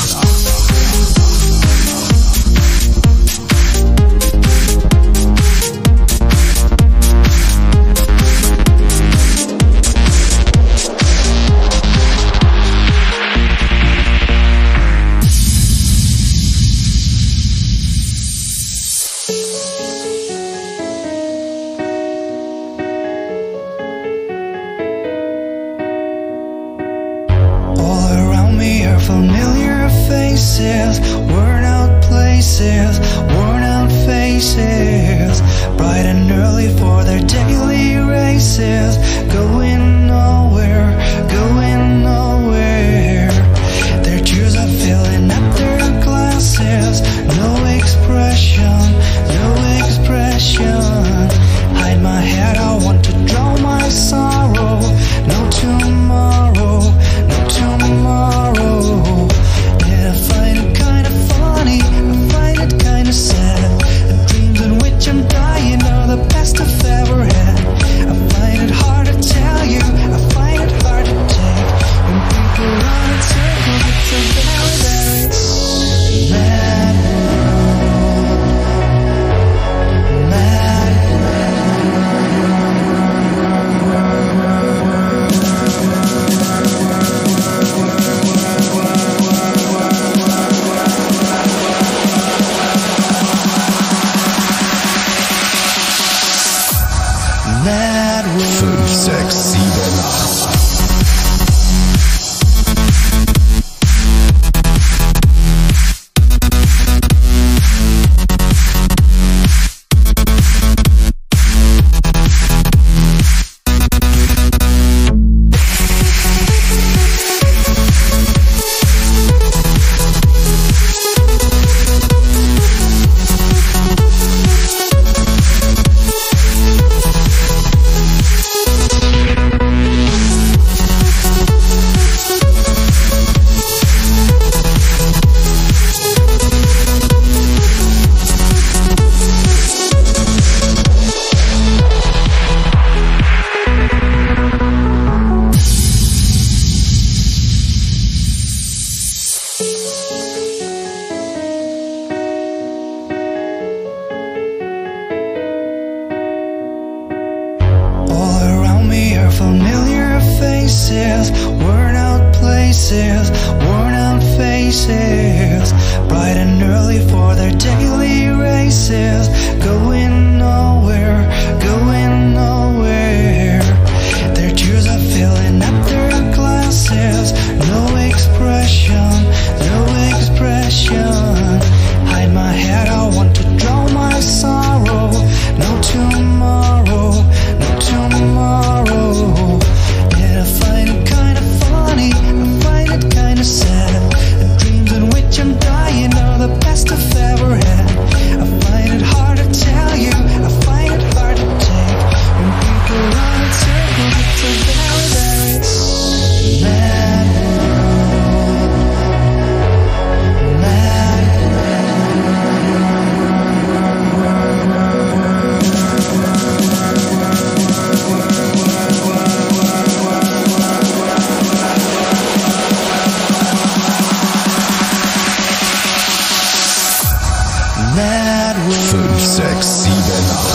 Familiar faces, worn out places, worn out faces, bright and early for their daily races, going nowhere, going nowhere. Their tears are filling up their glasses, no expression, no expression. Hide my head, I want to drown my sorrow. No tomorrow, no tomorrow. Yeah, I find it kind of funny, I find it kind of sad. The dreams in which I'm dying are the best I've ever had. I find it hard to tell you, I find it hard to take. When people run in circles, it's a very, very mad world. Mad Mad World. 5, 6, 7, 8. Familiar faces, worn out places, worn out faces, bright and early for their daily races, going nowhere, going nowhere. Their tears are filling up their glasses, no expression, no expression. Hide my head, I want to drown my sorrow. No tomorrow, no tomorrow. Yeah, I find it kind of funny, I find it kind of sad. The dreams in which I'm dying are the best I've ever had. I find it hard to tell you, I find it hard to take. When people run in circles, it's a very, very mad world. Mad Mad World. 5, 6, 7, 8.